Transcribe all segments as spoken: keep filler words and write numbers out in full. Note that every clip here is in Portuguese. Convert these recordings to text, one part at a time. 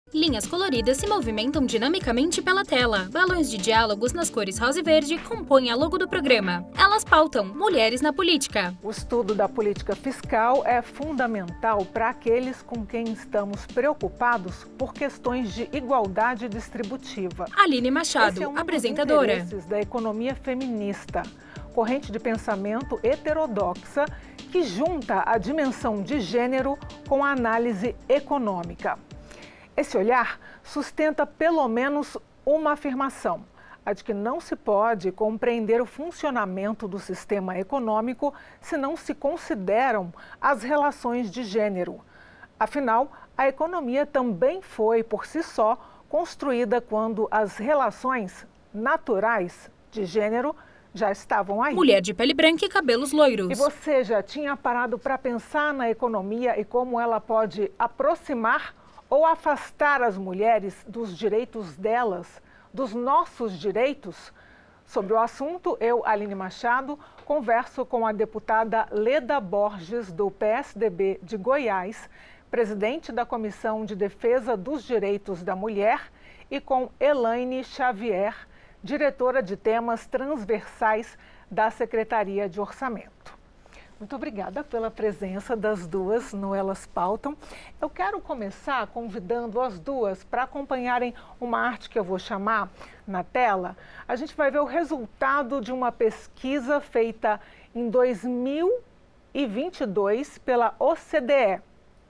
Linhas coloridas se movimentam dinamicamente pela tela. Balões de diálogos nas cores rosa e verde compõem a logo do programa. Elas pautam Mulheres na Política. O estudo da política fiscal é fundamental para aqueles com quem estamos preocupados por questões de igualdade distributiva. Aline Machado, Esse é um apresentadora. dos interesses da economia feminista, corrente de pensamento heterodoxa que junta a dimensão de gênero com a análise econômica. Esse olhar sustenta pelo menos uma afirmação, a de que não se pode compreender o funcionamento do sistema econômico se não se consideram as relações de gênero. Afinal, a economia também foi, por si só, construída quando as relações naturais de gênero já estavam aí. Mulher de pele branca e cabelos loiros. E você já tinha parado para pensar na economia e como ela pode aproximar ou afastar as mulheres dos direitos delas, dos nossos direitos? Sobre o assunto, eu, Aline Machado, converso com a deputada Leda Borges, do P S D B de Goiás, presidente da Comissão de Defesa dos Direitos da Mulher, e com Elaine Xavier, diretora de temas transversais da Secretaria de Orçamento. Muito obrigada pela presença das duas no Elas Pautam. Eu quero começar convidando as duas para acompanharem uma arte que eu vou chamar na tela. A gente vai ver o resultado de uma pesquisa feita em dois mil e vinte e dois pela O C D E,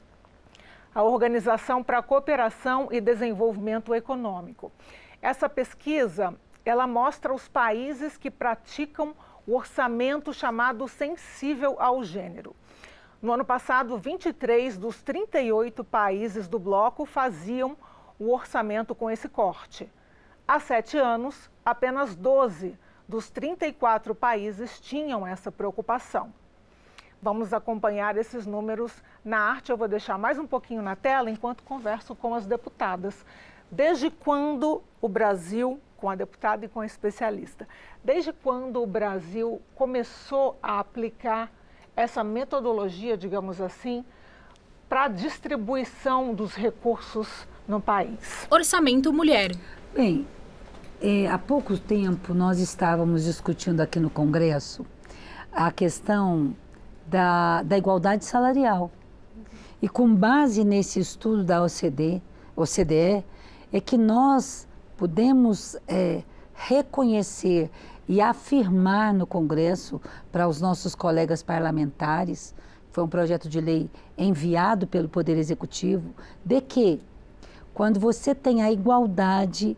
a Organização para a Cooperação e Desenvolvimento Econômico. Essa pesquisa, ela mostra os países que praticam o orçamento chamado sensível ao gênero. No ano passado, vinte e três dos trinta e oito países do bloco faziam o orçamento com esse corte. Há sete anos, apenas doze dos trinta e quatro países tinham essa preocupação. Vamos acompanhar esses números na arte. Eu vou deixar mais um pouquinho na tela enquanto converso com as deputadas. Desde quando o Brasil, com a deputada e com a especialista, desde quando o Brasil começou a aplicar essa metodologia, digamos assim, para a distribuição dos recursos no país? Orçamento Mulher. Bem, é, há pouco tempo nós estávamos discutindo aqui no Congresso a questão da, da igualdade salarial. E com base nesse estudo da O C D E, é que nós podemos é, reconhecer e afirmar no Congresso para os nossos colegas parlamentares, foi um projeto de lei enviado pelo Poder Executivo, de que quando você tem a igualdade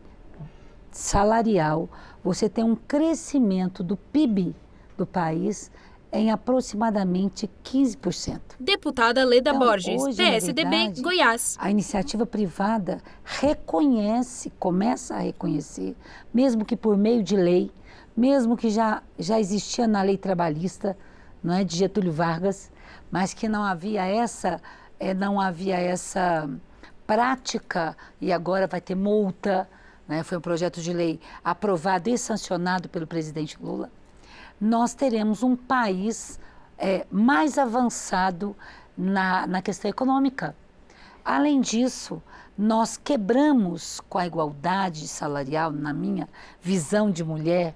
salarial, você tem um crescimento do P I B do país em aproximadamente quinze por cento. Deputada Leda Então, Borges, hoje, P S D B, na verdade, Goiás. A iniciativa privada reconhece, começa a reconhecer, mesmo que por meio de lei, mesmo que já, já existia na lei trabalhista, não é, de Getúlio Vargas, mas que não havia essa, é, não havia essa prática, e agora vai ter multa, né, foi um projeto de lei aprovado e sancionado pelo presidente Lula. Nós teremos um país é, mais avançado na, na questão econômica. Além disso, nós quebramos com a igualdade salarial, na minha visão de mulher,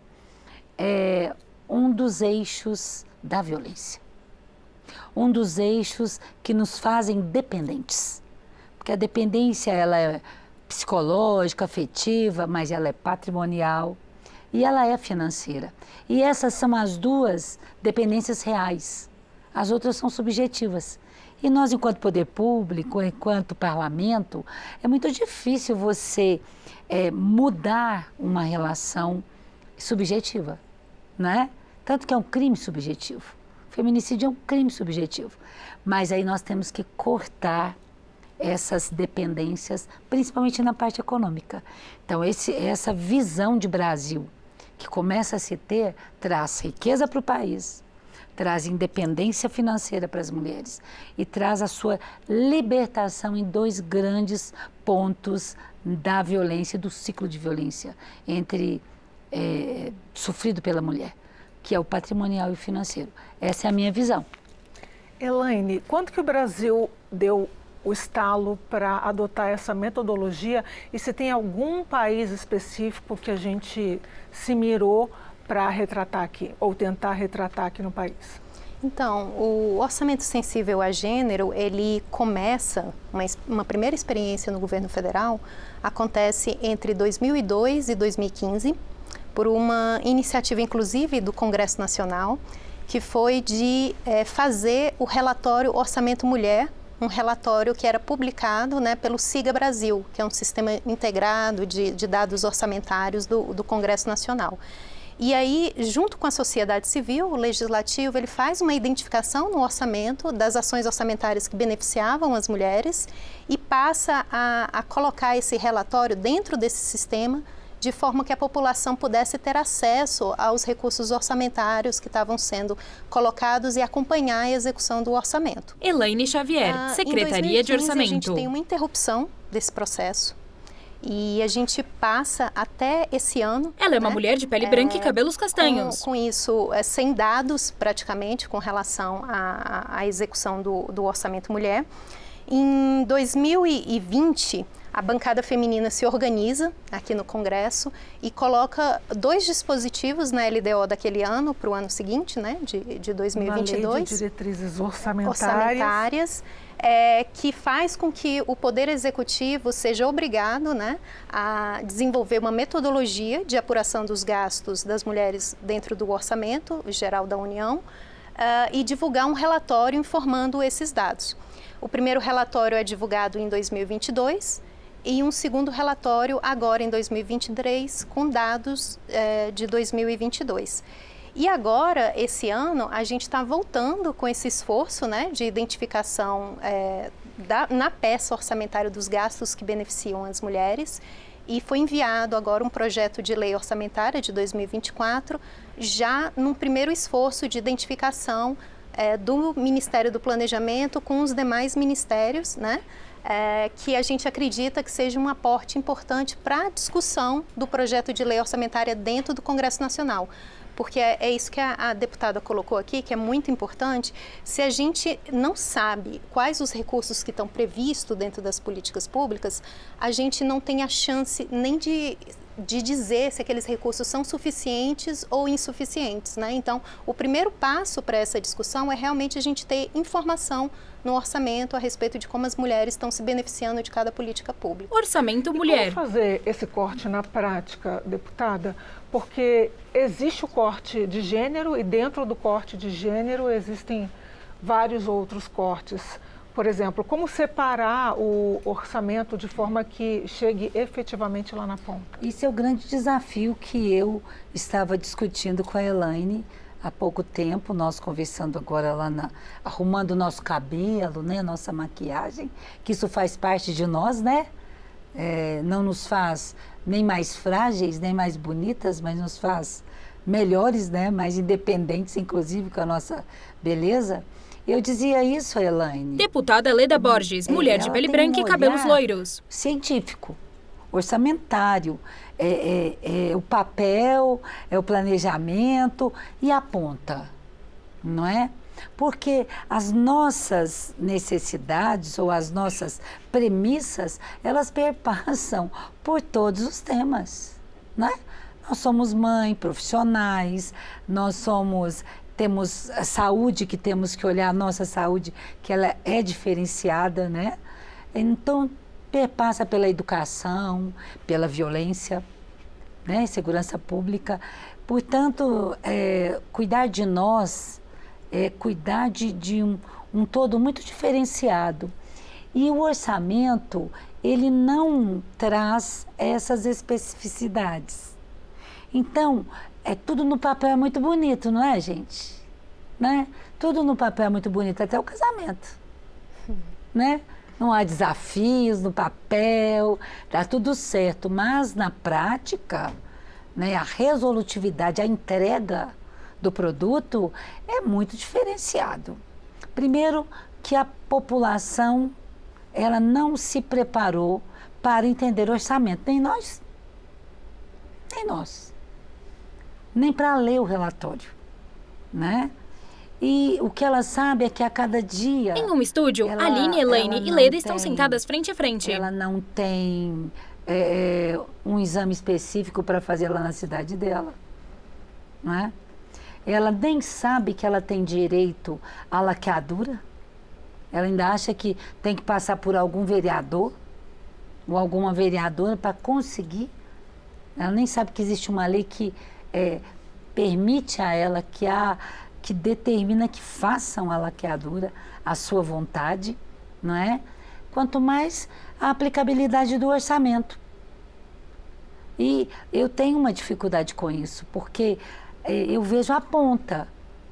é, um dos eixos da violência. Um dos eixos que nos fazem dependentes. Porque a dependência ela é psicológica, afetiva, mas ela é patrimonial. E ela é financeira. E essas são as duas dependências reais. As outras são subjetivas. E nós, enquanto poder público, enquanto parlamento, é muito difícil você é, mudar uma relação subjetiva, né? Tanto que é um crime subjetivo. Feminicídio é um crime subjetivo. Mas aí nós temos que cortar essas dependências, principalmente na parte econômica. Então, esse, essa visão de Brasil que começa a se ter, traz riqueza para o país, traz independência financeira para as mulheres e traz a sua libertação em dois grandes pontos da violência, do ciclo de violência entre é, sofrido pela mulher, que é o patrimonial e o financeiro. Essa é a minha visão. Elaine, quando que o Brasil deu o estalo para adotar essa metodologia e se tem algum país específico que a gente se mirou para retratar aqui, ou tentar retratar aqui no país? Então, o orçamento sensível a gênero, ele começa, uma, uma primeira experiência no governo federal, acontece entre dois mil e dois e dois mil e quinze, por uma iniciativa, inclusive, do Congresso Nacional, que foi de é, fazer o relatório Orçamento Mulher, um relatório que era publicado, né, pelo SIGA Brasil, que é um sistema integrado de, de dados orçamentários do, do Congresso Nacional. E aí, junto com a sociedade civil, o legislativo ele faz uma identificação no orçamento das ações orçamentárias que beneficiavam as mulheres e passa a, a colocar esse relatório dentro desse sistema de forma que a população pudesse ter acesso aos recursos orçamentários que estavam sendo colocados e acompanhar a execução do orçamento. Elaine Xavier, ah, Secretaria de Orçamento. A gente tem uma interrupção desse processo. E a gente passa até esse ano... Ela é uma né, mulher de pele é, branca e cabelos castanhos. Com, com isso, é, sem dados praticamente com relação à, à execução do, do Orçamento Mulher. Em dois mil e vinte, a bancada feminina se organiza aqui no Congresso e coloca dois dispositivos na L D O daquele ano para o ano seguinte, né, de, de dois mil e vinte e dois. Uma lei de diretrizes orçamentárias. orçamentárias é, que faz com que o Poder Executivo seja obrigado, né, a desenvolver uma metodologia de apuração dos gastos das mulheres dentro do Orçamento Geral da União uh, e divulgar um relatório informando esses dados. O primeiro relatório é divulgado em dois mil e vinte e dois e um segundo relatório agora em dois mil e vinte e três com dados eh, de dois mil e vinte e dois. E agora, esse ano, a gente está voltando com esse esforço, né, de identificação eh, da, na peça orçamentária dos gastos que beneficiam as mulheres e foi enviado agora um projeto de lei orçamentária de dois mil e vinte e quatro, já num primeiro esforço de identificação eh, do Ministério do Planejamento com os demais ministérios, né, É, que a gente acredita que seja um aporte importante para a discussão do projeto de lei orçamentária dentro do Congresso Nacional. Porque é, é isso que a, a deputada colocou aqui, que é muito importante. Se a gente não sabe quais os recursos que estão previstos dentro das políticas públicas, a gente não tem a chance nem de, de dizer se aqueles recursos são suficientes ou insuficientes, né? Então, o primeiro passo para essa discussão é realmente a gente ter informação no orçamento a respeito de como as mulheres estão se beneficiando de cada política pública. Orçamento e Mulher. Como fazer esse corte na prática, deputada? Porque existe o corte de gênero e dentro do corte de gênero existem vários outros cortes. Por exemplo, como separar o orçamento de forma que chegue efetivamente lá na ponta? Esse é o grande desafio que eu estava discutindo com a Elaine há pouco tempo, nós conversando agora lá, na, arrumando o nosso cabelo, né, nossa maquiagem, que isso faz parte de nós, né? É, não nos faz nem mais frágeis, nem mais bonitas, mas nos faz melhores, né, mais independentes, inclusive, com a nossa beleza. Eu dizia isso, Elaine. Deputada Leda Borges, mulher de pele branca e cabelos loiros. Científico, orçamentário, é, é, é o papel, é o planejamento e a ponta, não é? Porque as nossas necessidades ou as nossas premissas, elas perpassam por todos os temas, né? Nós somos mãe, profissionais, nós somos, temos a saúde que temos que olhar, a nossa saúde, que ela é diferenciada, né? Então, perpassa pela educação, pela violência, né? Segurança pública. Portanto, é, cuidar de nós é cuidar de, de um, um todo muito diferenciado. E o orçamento, ele não traz essas especificidades. Então, é, tudo no papel é muito bonito, não é, gente? Né? Tudo no papel é muito bonito, até o casamento, né? Não há desafios no papel, dá tudo certo, mas na prática, né, a resolutividade, a entrega do produto é muito diferenciado. Primeiro, que a população ela não se preparou para entender orçamento, nem nós, nem nós, nem para ler o relatório, né? E o que ela sabe é que a cada dia... Em um estúdio, ela, Aline, Elaine e Leda estão tem, sentadas frente a frente. Ela não tem é, um exame específico para fazer lá na cidade dela. Não é? Ela nem sabe que ela tem direito à laqueadura. Ela ainda acha que tem que passar por algum vereador ou alguma vereadora para conseguir. Ela nem sabe que existe uma lei que é, permite a ela, que, a, que determina que façam a laqueadura à sua vontade, não é? Quanto mais a aplicabilidade do orçamento. E eu tenho uma dificuldade com isso, porque é, eu vejo a ponta.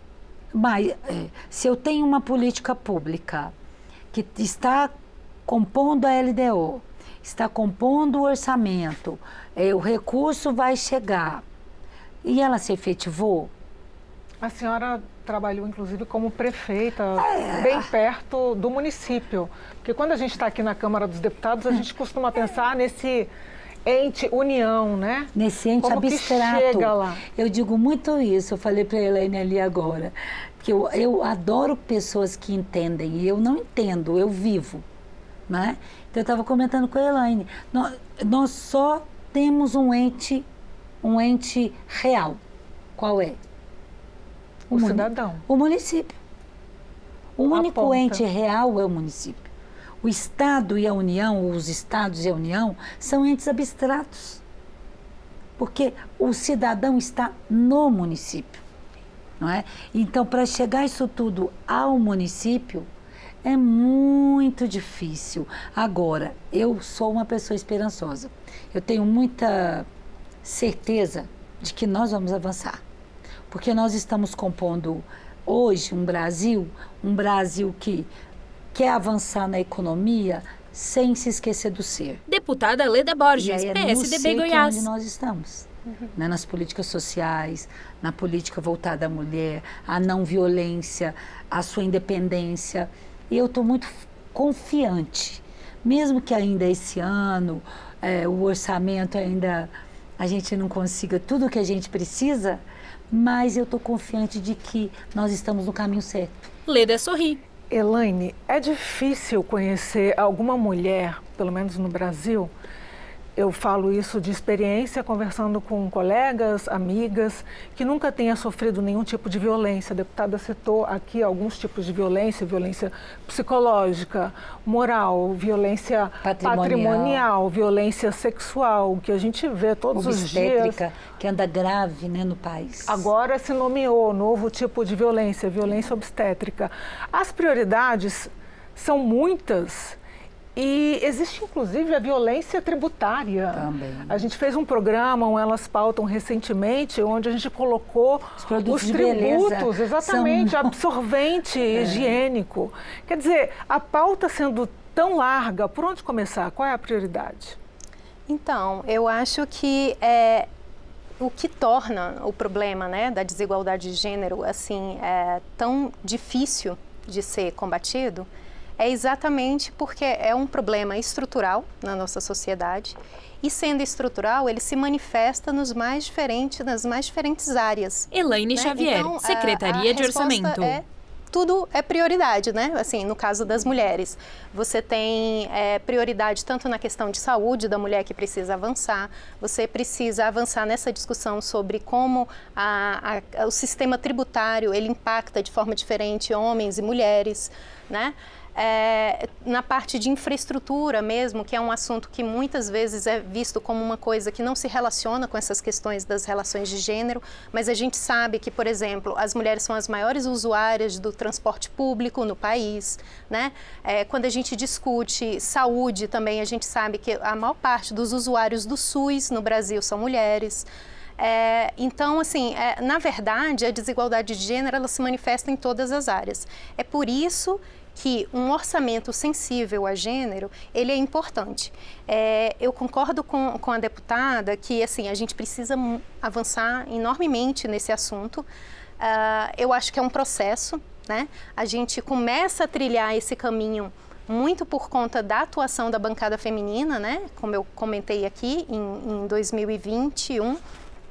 Mas é, se eu tenho uma política pública que está compondo a L D O, está compondo o orçamento, é, o recurso vai chegar e ela se efetivou. A senhora trabalhou, inclusive, como prefeita, é. bem perto do município. Porque quando a gente está aqui na Câmara dos Deputados, a gente costuma pensar nesse ente união, né? Nesse ente como abstrato. Que chega lá? Eu digo muito isso, eu falei para a Elaine ali agora, que eu, eu adoro pessoas que entendem, e eu não entendo, eu vivo, né? Então eu estava comentando com a Elaine, nós, nós só temos um ente, um ente real. Qual é? O, o cidadão. O município. O único ponta. ente real é o município. O Estado e a União, os Estados e a União, são entes abstratos. Porque o cidadão está no município, não é? Então, para chegar isso tudo ao município, é muito difícil. Agora, eu sou uma pessoa esperançosa. Eu tenho muita certeza de que nós vamos avançar. Porque nós estamos compondo hoje um Brasil, um Brasil que quer avançar na economia sem se esquecer do ser. Deputada Leda Borges, e aí é P S D B no ser Goiás. Que é onde nós estamos, uhum. né? Nas políticas sociais, na política voltada à mulher, à não violência, à sua independência. E eu estou muito confiante, mesmo que ainda esse ano é, o orçamento ainda a gente não consiga tudo o que a gente precisa, mas eu estou confiante de que nós estamos no caminho certo. Leda sorri. Elaine, é difícil conhecer alguma mulher, pelo menos no Brasil, eu falo isso de experiência, conversando com colegas, amigas, que nunca tenha sofrido nenhum tipo de violência. A deputada citou aqui alguns tipos de violência, violência psicológica, moral, violência patrimonial, patrimonial violência sexual, que a gente vê todos os dias. Que anda grave, né, no país. Agora se nomeou novo tipo de violência, violência obstétrica. As prioridades são muitas. E existe, inclusive, a violência tributária. Também. A gente fez um programa, um Elas Pautam, recentemente, onde a gente colocou os, produtos os de tributos, beleza exatamente, são... absorvente, é. higiênico. Quer dizer, a pauta sendo tão larga, por onde começar? Qual é a prioridade? Então, eu acho que é, o que torna o problema, né, da desigualdade de gênero assim, é, tão difícil de ser combatido é exatamente porque é um problema estrutural na nossa sociedade e, sendo estrutural, ele se manifesta nos mais diferentes, nas mais diferentes áreas. Elaine né? Xavier, então, Secretaria a, a de Orçamento. É, tudo é prioridade, né? Assim, no caso das mulheres, você tem é, prioridade tanto na questão de saúde da mulher que precisa avançar, você precisa avançar nessa discussão sobre como a, a, o sistema tributário ele impacta de forma diferente homens e mulheres, né? É, na parte de infraestrutura mesmo, que é um assunto que muitas vezes é visto como uma coisa que não se relaciona com essas questões das relações de gênero, mas a gente sabe que, por exemplo, as mulheres são as maiores usuárias do transporte público no país, né? É, quando a gente discute saúde também, a gente sabe que a maior parte dos usuários do SUS no Brasil são mulheres. É, então, assim, é, na verdade, a desigualdade de gênero ela se manifesta em todas as áreas. É por isso que um orçamento sensível a gênero, ele é importante. É, eu concordo com, com a deputada que, assim, a gente precisa avançar enormemente nesse assunto. Uh, eu acho que é um processo, né? A gente começa a trilhar esse caminho muito por conta da atuação da bancada feminina, né? Como eu comentei aqui, em, em dois mil e vinte e um.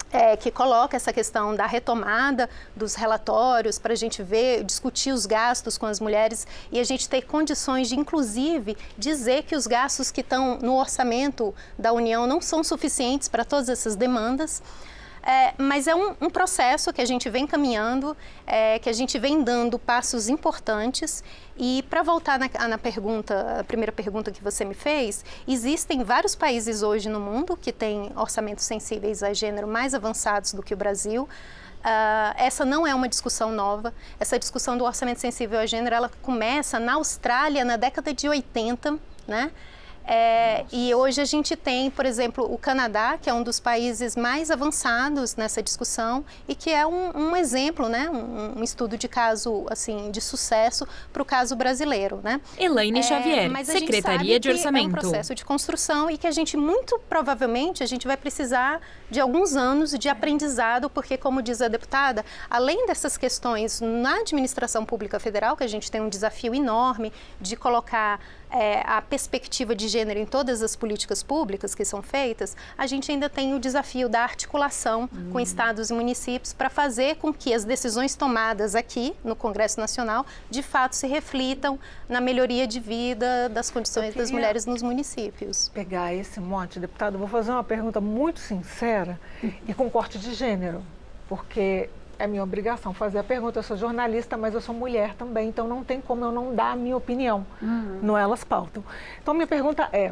É, que coloca essa questão da retomada dos relatórios para a gente ver, discutir os gastos com as mulheres e a gente ter condições de, inclusive, dizer que os gastos que estão no orçamento da União não são suficientes para todas essas demandas. É, mas é um, um processo que a gente vem caminhando, é, que a gente vem dando passos importantes. E para voltar na, na pergunta, a primeira pergunta que você me fez, existem vários países hoje no mundo que têm orçamentos sensíveis a gênero mais avançados do que o Brasil. Uh, essa não é uma discussão nova. Essa discussão do orçamento sensível a gênero, ela começa na Austrália na década de oitenta, né? É, e hoje a gente tem, por exemplo, o Canadá, que é um dos países mais avançados nessa discussão e que é um, um exemplo, né, um, um estudo de caso assim, de sucesso para o caso brasileiro. Né? Elaine Xavier, é, Secretaria de Orçamento. É um processo de construção e que a gente, muito provavelmente, a gente vai precisar de alguns anos de aprendizado, porque, como diz a deputada, além dessas questões na administração pública federal, que a gente tem um desafio enorme de colocar É, a perspectiva de gênero em todas as políticas públicas que são feitas, a gente ainda tem o desafio da articulação hum. com estados e municípios para fazer com que as decisões tomadas aqui no Congresso Nacional de fato se reflitam na melhoria de vida das condições das mulheres nos municípios. Pegar esse monte, deputado, vou fazer uma pergunta muito sincera e com corte de gênero, porque é minha obrigação fazer a pergunta. Eu sou jornalista, mas eu sou mulher também, então não tem como eu não dar a minha opinião. Uhum. Não elas pautam. Então, minha pergunta é,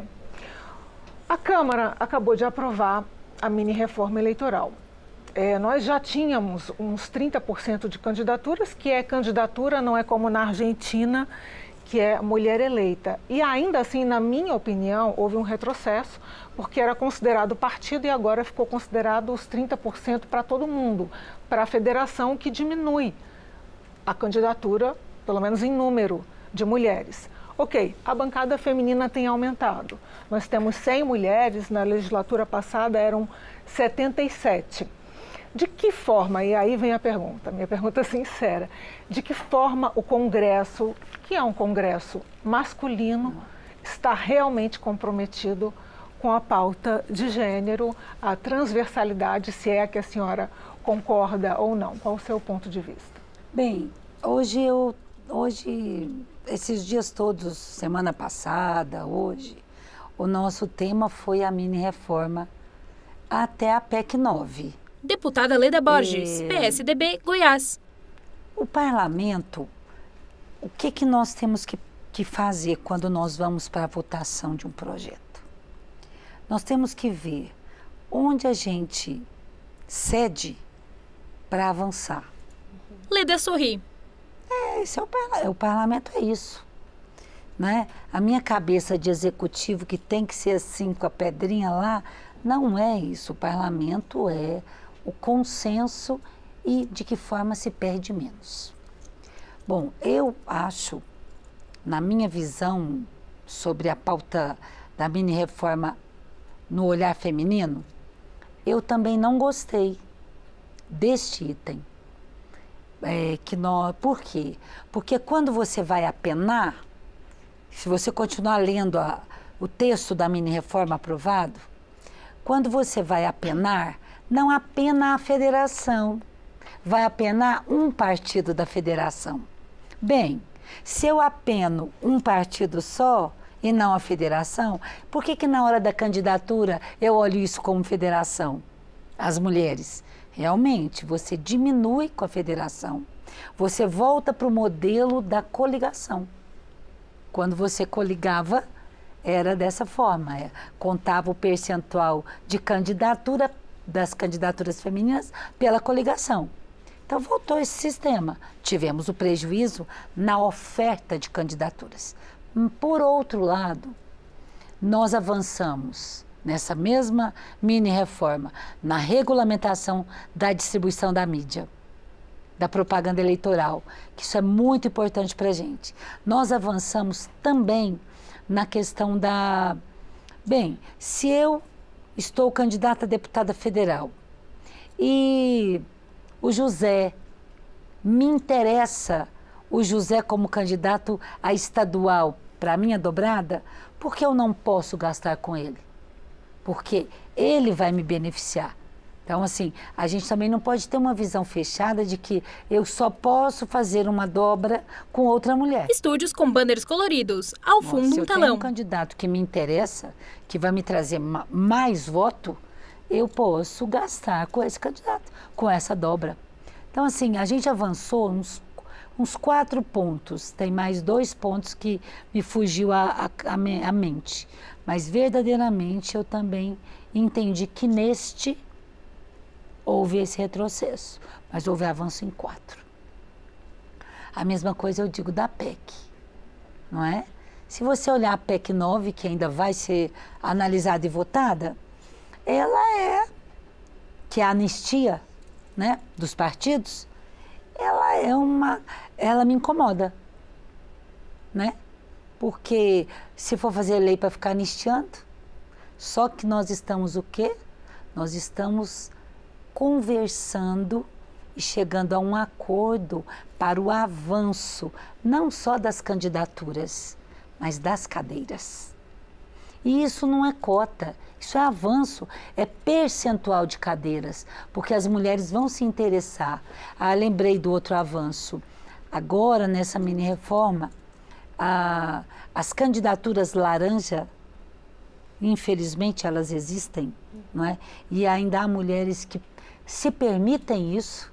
a Câmara acabou de aprovar a mini-reforma eleitoral. É, nós já tínhamos uns trinta por cento de candidaturas, que é candidatura, não é como na Argentina, que é mulher eleita. E ainda assim, na minha opinião, houve um retrocesso, porque era considerado partido e agora ficou considerado os trinta por cento para todo mundo, para a federação, que diminui a candidatura, pelo menos em número, de mulheres. Ok, a bancada feminina tem aumentado. Nós temos cem mulheres, na legislatura passada eram setenta e sete. De que forma, e aí vem a pergunta, minha pergunta sincera, de que forma o Congresso, que é um Congresso masculino, está realmente comprometido com a pauta de gênero, a transversalidade, se é que a senhora concorda ou não? Qual o seu ponto de vista? Bem, hoje eu, hoje, esses dias todos, semana passada, hoje, o nosso tema foi a mini-reforma até a P E C nove. Deputada Leda Borges, é... P S D B, Goiás. O parlamento, o que, que nós temos que, que fazer quando nós vamos para a votação de um projeto? Nós temos que ver onde a gente cede para avançar. Leda sorri. É, esse é o, parla o parlamento, é isso. Né? A minha cabeça de executivo que tem que ser assim com a pedrinha lá, não é isso. O parlamento é o consenso e de que forma se perde menos. Bom, eu acho, na minha visão sobre a pauta da mini-reforma no olhar feminino, eu também não gostei deste item. É, que nós, por quê? Porque quando você vai apenar, se você continuar lendo a, o texto da mini-reforma aprovado, quando você vai apenar, não apena a federação, vai apenar um partido da federação. Bem, se eu apeno um partido só e não a federação, por que que na hora da candidatura eu olho isso como federação? As mulheres. Realmente, você diminui com a federação. Você volta para o modelo da coligação. Quando você coligava, era dessa forma. É, contava o percentual de candidatura das candidaturas femininas pela coligação. Então, voltou esse sistema. Tivemos o prejuízo na oferta de candidaturas. Por outro lado, nós avançamos nessa mesma mini-reforma, na regulamentação da distribuição da mídia, da propaganda eleitoral, que isso é muito importante para a gente. Nós avançamos também na questão da... Bem, se eu estou candidata a deputada federal e o José, me interessa o José como candidato a estadual para a minha dobrada, por que eu não posso gastar com ele? Porque ele vai me beneficiar. Então, assim, a gente também não pode ter uma visão fechada de que eu só posso fazer uma dobra com outra mulher. Estúdios com banners coloridos, ao Nossa, fundo se um eu telão. tenho um candidato que me interessa, que vai me trazer ma mais voto, eu posso gastar com esse candidato, com essa dobra. Então, assim, a gente avançou uns, uns quatro pontos. Tem mais dois pontos que me fugiu a, a, a, me, a mente. Mas, verdadeiramente, eu também entendi que neste houve esse retrocesso, mas houve avanço em quatro. A mesma coisa eu digo da P E C, não é? Se você olhar a P E C nove, que ainda vai ser analisada e votada, ela é, que é a anistia, né, dos partidos, ela é uma, ela me incomoda, né? Porque se for fazer lei para ficar anistiando, só que nós estamos o quê? Nós estamos conversando e chegando a um acordo para o avanço, não só das candidaturas, mas das cadeiras. E isso não é cota, isso é avanço, é percentual de cadeiras, porque as mulheres vão se interessar. Ah, lembrei do outro avanço. Agora, nessa mini-reforma, ah, as candidaturas laranja, infelizmente, elas existem, não é? E ainda há mulheres que se permitem isso,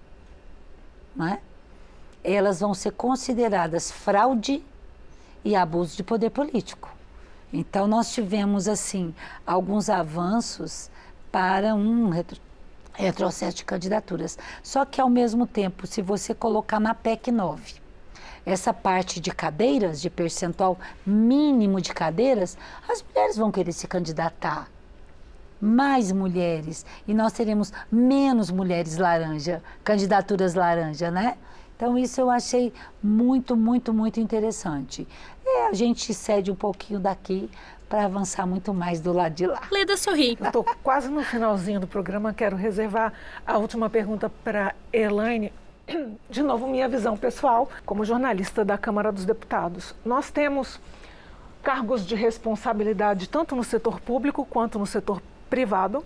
não é? Elas vão ser consideradas fraude e abuso de poder político. Então, nós tivemos, assim, alguns avanços para um retro, retrocesso de candidaturas. Só que, ao mesmo tempo, se você colocar na P E C nove, essa parte de cadeiras, de percentual mínimo de cadeiras, as mulheres vão querer se candidatar. Mais mulheres, e nós teremos menos mulheres laranja, candidaturas laranja, né? Então, isso eu achei muito, muito, muito interessante. E a gente cede um pouquinho daqui para avançar muito mais do lado de lá. Leda sorri. Estou quase no finalzinho do programa, quero reservar a última pergunta para Elaine. De novo, minha visão pessoal, como jornalista da Câmara dos Deputados. Nós temos cargos de responsabilidade tanto no setor público quanto no setor privado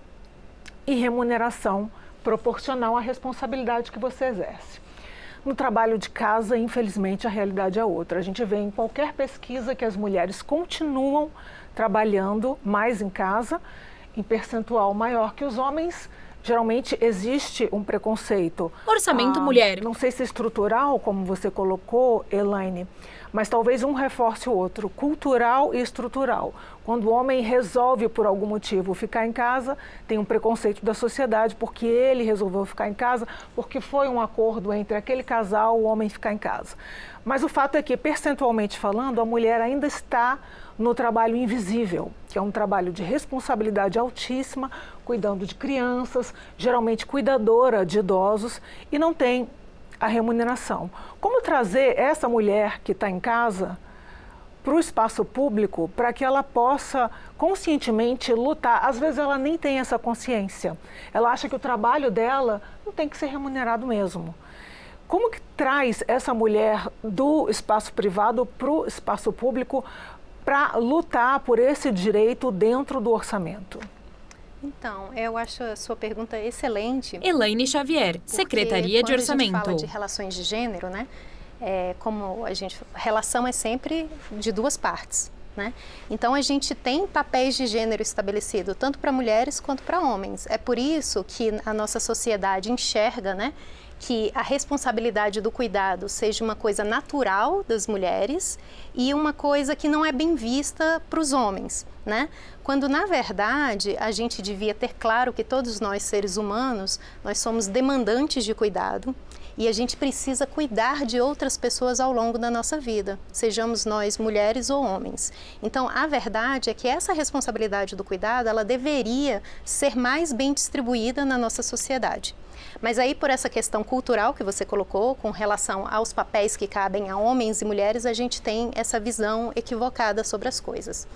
e remuneração proporcional à responsabilidade que você exerce. No trabalho de casa, infelizmente, a realidade é outra. A gente vê em qualquer pesquisa que as mulheres continuam trabalhando mais em casa, em percentual maior que os homens. Geralmente existe um preconceito. Orçamento ah, mulher. Não sei se estrutural, como você colocou, Elaine, mas talvez um reforce o outro, cultural e estrutural. Quando o homem resolve, por algum motivo, ficar em casa, tem um preconceito da sociedade porque ele resolveu ficar em casa, porque foi um acordo entre aquele casal, o homem ficar em casa. Mas o fato é que, percentualmente falando, a mulher ainda está no trabalho invisível, que é um trabalho de responsabilidade altíssima, cuidando de crianças, geralmente cuidadora de idosos, e não tem a remuneração. Como trazer essa mulher que está em casa para o espaço público para que ela possa conscientemente lutar? Às vezes ela nem tem essa consciência. Ela acha que o trabalho dela não tem que ser remunerado mesmo. Como que traz essa mulher do espaço privado para o espaço público para lutar por esse direito dentro do orçamento? Então, eu acho a sua pergunta excelente. Elaine Xavier, Secretaria de Orçamento. Quando a gente fala de relações de gênero, né? É, como a gente, relação é sempre de duas partes, né? Então a gente tem papéis de gênero estabelecido tanto para mulheres quanto para homens. É por isso que a nossa sociedade enxerga, né, que a responsabilidade do cuidado seja uma coisa natural das mulheres e uma coisa que não é bem vista para os homens, né? Quando, na verdade, a gente devia ter claro que todos nós, seres humanos, nós somos demandantes de cuidado e a gente precisa cuidar de outras pessoas ao longo da nossa vida, sejamos nós mulheres ou homens. Então, a verdade é que essa responsabilidade do cuidado, ela deveria ser mais bem distribuída na nossa sociedade. Mas aí, por essa questão cultural que você colocou, com relação aos papéis que cabem a homens e mulheres, a gente tem essa visão equivocada sobre as coisas.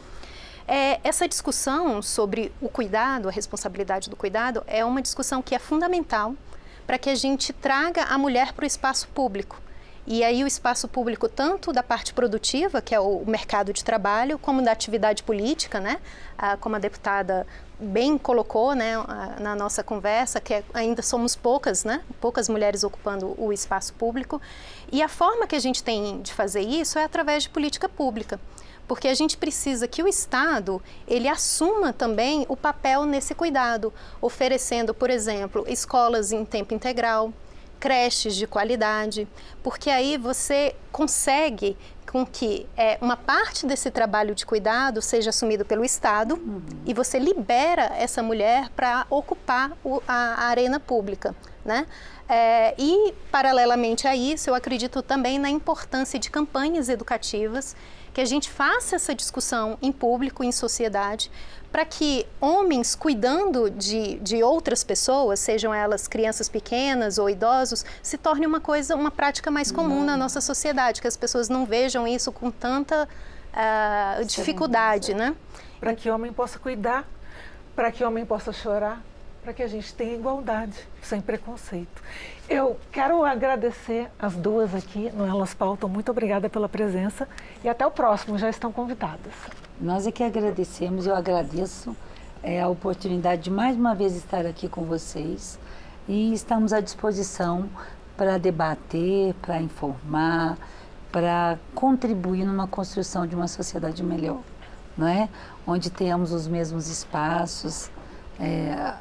É, essa discussão sobre o cuidado, a responsabilidade do cuidado, é uma discussão que é fundamental para que a gente traga a mulher para o espaço público E aí o espaço público, tanto da parte produtiva, que é o mercado de trabalho, como da atividade política, né? Ah, como a deputada bem colocou, né, na nossa conversa, que é, ainda somos poucas, né? Poucas mulheres ocupando o espaço público. E a forma que a gente tem de fazer isso é através de política pública. Porque a gente precisa que o Estado, ele assuma também o papel nesse cuidado, oferecendo, por exemplo, escolas em tempo integral, creches de qualidade, porque aí você consegue com que é, uma parte desse trabalho de cuidado seja assumido pelo Estado uhum. e você libera essa mulher para ocupar o, a, a arena pública, né? É, e, paralelamente a isso, eu acredito também na importância de campanhas educativas, que a gente faça essa discussão em público, em sociedade, para que homens cuidando de, de outras pessoas, sejam elas crianças pequenas ou idosos, se torne uma coisa, uma prática mais comum não. na nossa sociedade, que as pessoas não vejam isso com tanta uh, dificuldade, né? Para que homem possa cuidar, para que homem possa chorar, para que a gente tenha igualdade, sem preconceito. Eu quero agradecer as duas aqui no Elas Pautam. Muito obrigada pela presença e até o próximo, já estão convidadas. Nós é que agradecemos, eu agradeço é, a oportunidade de mais uma vez estar aqui com vocês e estamos à disposição para debater, para informar, para contribuir numa construção de uma sociedade melhor, não é? Onde tenhamos os mesmos espaços, é,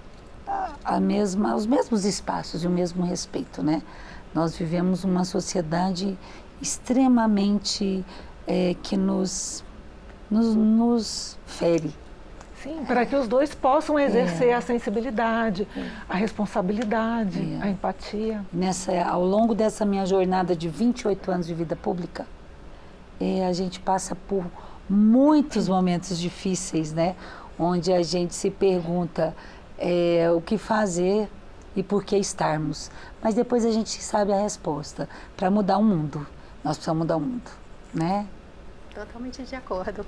a mesma, os mesmos espaços e o mesmo respeito, né? Nós vivemos uma sociedade extremamente é, que nos, nos, nos fere. Sim, para que os dois possam exercer é. a sensibilidade, é. a responsabilidade, é. a empatia. Nessa, ao longo dessa minha jornada de vinte e oito anos de vida pública, é, a gente passa por muitos momentos difíceis, né? Onde a gente se pergunta É, o que fazer e por que estarmos. Mas depois a gente sabe a resposta. Para mudar o mundo, nós precisamos mudar o mundo, né? Totalmente de acordo.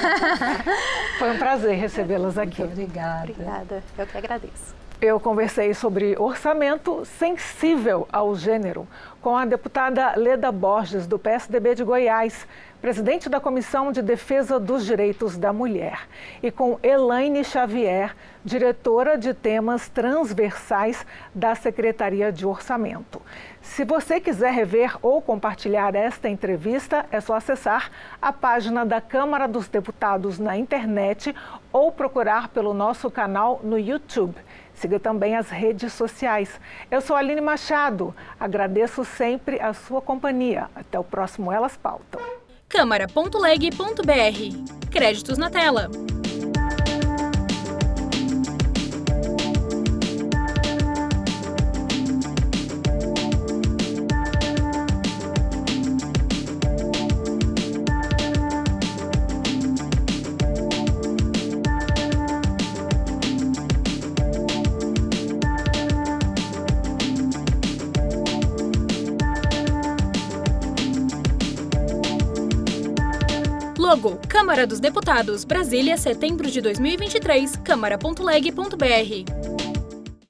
Foi um prazer recebê-las aqui. Muito obrigada. Obrigada, eu que agradeço. Eu conversei sobre orçamento sensível ao gênero com a deputada Leda Borges, do P S D B de Goiás, presidente da Comissão de Defesa dos Direitos da Mulher, e com Elaine Xavier, diretora de temas transversais da Secretaria de Orçamento. Se você quiser rever ou compartilhar esta entrevista, é só acessar a página da Câmara dos Deputados na internet ou procurar pelo nosso canal no YouTube. Siga também as redes sociais. Eu sou a Aline Machado. Agradeço sempre a sua companhia. Até o próximo Elas Pautam. câmara ponto leg ponto br. Créditos na tela. Logo, Câmara dos Deputados, Brasília, setembro de dois mil e vinte e três, câmara ponto leg ponto br.